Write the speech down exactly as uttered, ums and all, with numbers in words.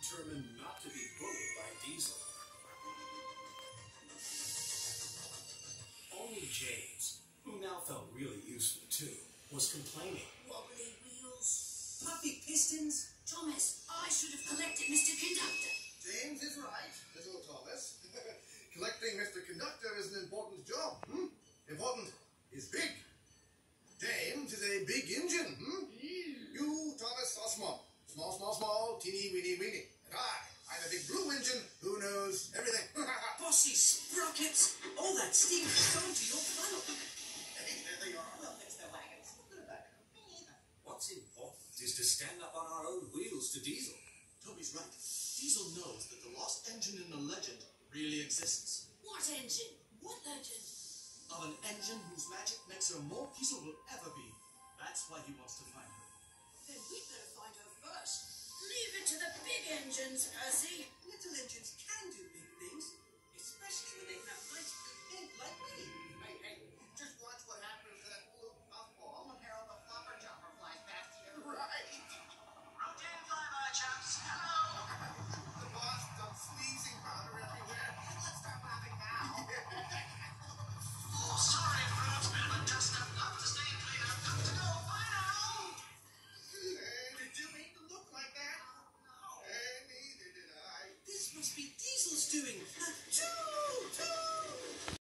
determined not to be bullied by Diesel. Only James, who now felt really useful too, was complaining. Wobbly wheels. Puffy pistons. Thomas, I should have collected Mister Conductor. James is right, little Thomas. Collecting Mister Conductor is an important job. Hmm? Important is big. James is a big engine. Hmm? You, Thomas, are small. Small, small, small, teeny, weeny, weeny. And I, I'm a big blue engine who knows everything. Bossy sprockets. All that steam is going to your funnel. Hey, there they are. Well, fix their wagons. Put it back. What's important is to stand up on our own wheels to Diesel. Toby's right. Diesel knows that the lost engine in the legend really exists. What engine? What legend? Of an engine whose magic makes her more peaceful will ever be. That's why he wants to find her. Then we better find her first. Leave it to the big engines, Percy. Little engines can do big things.